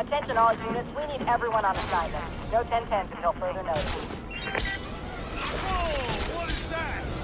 Attention all units, we need everyone on assignment. No 10-10s until further notice. Whoa! What is that?